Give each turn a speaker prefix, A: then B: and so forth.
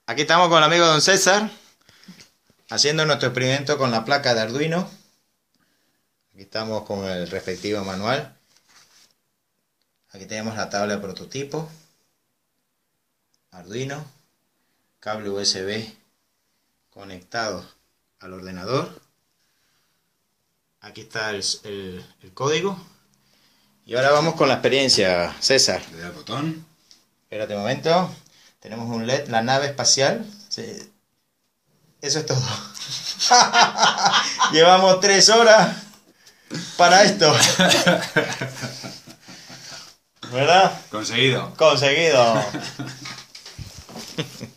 A: Aquí estamos con el amigo Don César, haciendo nuestro experimento con la placa de Arduino. Aquí estamos con el respectivo manual. Aquí tenemos la tabla de prototipo, Arduino, cable USB conectado al ordenador. Aquí está el código. Y ahora vamos con la experiencia, César.
B: Le da el botón.
A: Espérate un momento. Tenemos un LED, la nave espacial. Sí. Eso es todo. Llevamos 3 horas para esto. ¿Verdad?
B: Conseguido.
A: Conseguido.